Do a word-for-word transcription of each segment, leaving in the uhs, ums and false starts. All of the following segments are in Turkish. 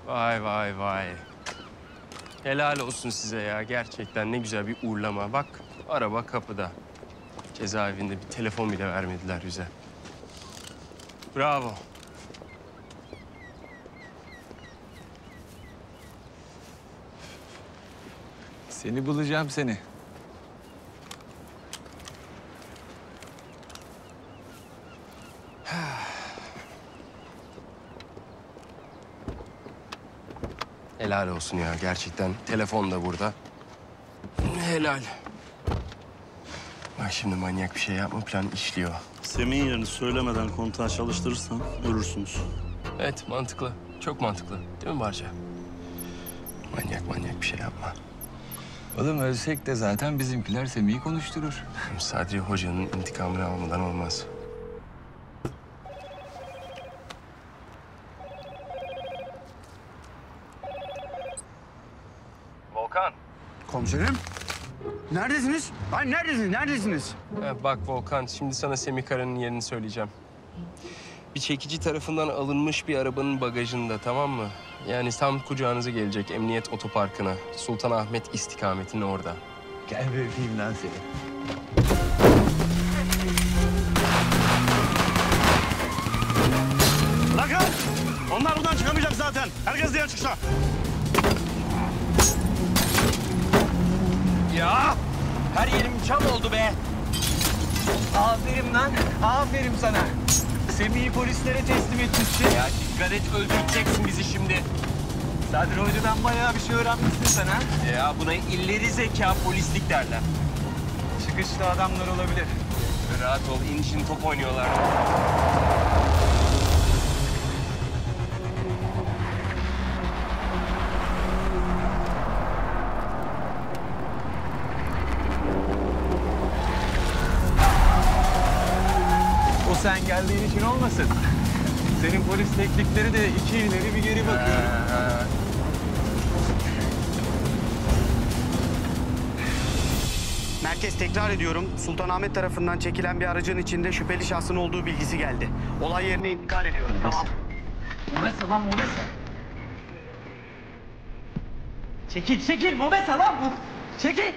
Vay vay vay. Helal olsun size ya. Gerçekten ne güzel bir uğurlama. Bak araba kapıda. Cezaevinde bir telefon bile vermediler bize. Bravo. Seni bulacağım seni. Helal olsun ya gerçekten. Telefon da burada. Helal. Bak şimdi manyak bir şey yapma plan işliyor. Semih'in yerini söylemeden kontağı çalıştırırsan ölürsünüz. Evet mantıklı. Çok mantıklı. Değil mi Barca? Manyak manyak bir şey yapma. Oğlum ölsek de zaten bizimkiler Semih'i konuşturur. Sadri Hoca'nın intikamını almadan olmaz. Volkan. Komiserim. Neredesiniz? Ay neredesiniz? Neredesiniz? Ha, bak Volkan, şimdi sana Semih Kara'nın yerini söyleyeceğim. Bir çekici tarafından alınmış bir arabanın bagajında, tamam mı? Yani tam kucağınıza gelecek emniyet otoparkına. Sultanahmet istikametinin orada. Gel bir öpeyim lan seni. Bırakın! Onlar buradan çıkamayacak zaten. Herkes diğer çıkışa. Ya! Her yerim cam oldu be! Aferin lan. Aferin sana. Semih'i polislere teslim etmişsin. Ya dikkat et, öldüreceksin bizi şimdi. Sadri Hoca'dan bayağı bir şey öğrenmişsin sen ha. Ya buna illeri zeka polislik derler. Çıkışta adamlar olabilir. Rahat ol, inişin top oynuyorlar. O sen geldiğin için olmasın. Senin polis teknikleri de iki ileri bir geri bakıyor. Merkez tekrar ediyorum. Sultanahmet tarafından çekilen bir aracın içinde şüpheli şahsın olduğu bilgisi geldi. Olay yerine intikal ediyorum. Tamam. Mobese lan Mobese. Çekil çekil Mobese lan bu. Çekil.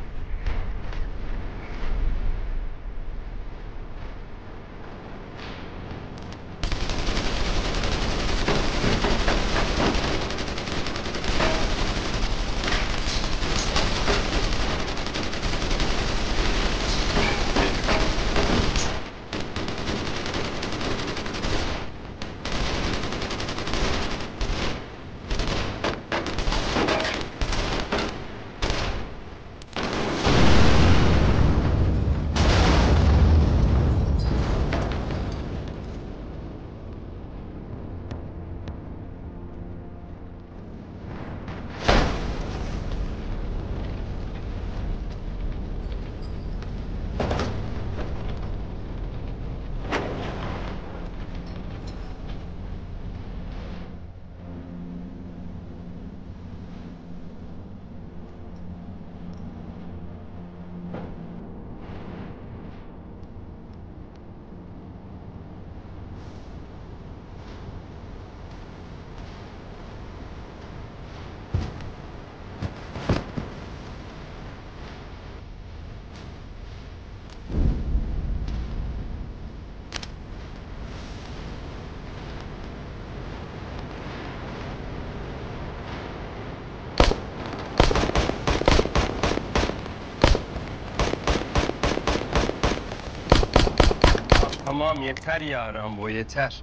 Tamam yeter ya Rambo, yeter.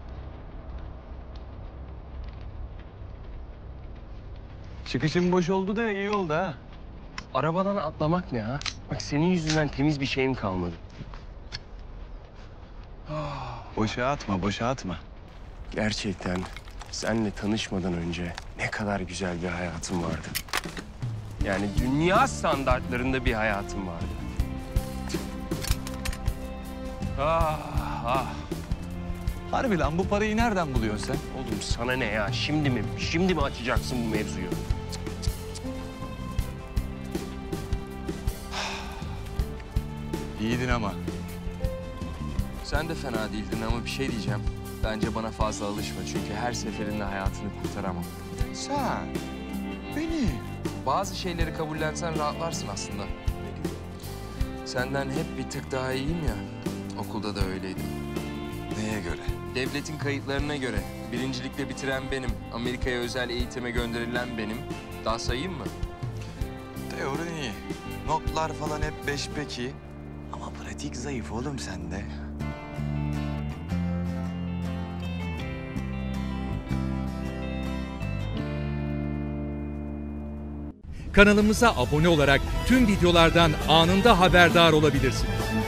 Çıkışın boş oldu da iyi oldu ha. Arabadan atlamak ne ha? Bak senin yüzünden temiz bir şeyim kalmadı. Boşa atma, boşa atma. Gerçekten seninle tanışmadan önce ne kadar güzel bir hayatım vardı. Yani dünya standartlarında bir hayatım vardı. Ah ah. Harbi lan bu parayı nereden buluyorsun sen? Oğlum sana ne ya? Şimdi mi? Şimdi mi açacaksın bu mevzuyu? İyiydin ama. Sen de fena değildin ama bir şey diyeceğim. Bence bana fazla alışma çünkü her seferinde hayatını kurtaramam. Sen, beni. Bazı şeyleri kabullensen rahatlarsın aslında. Senden hep bir tık daha iyiyim ya. Okulda da öyleydim. Neye göre? Devletin kayıtlarına göre birincilikle bitiren benim, Amerika'ya özel eğitime gönderilen benim. Daha sayayım mı? Teorin iyi. Notlar falan hep beş peki. Ama pratik zayıf oğlum sende. Kanalımıza abone olarak tüm videolardan anında haberdar olabilirsiniz.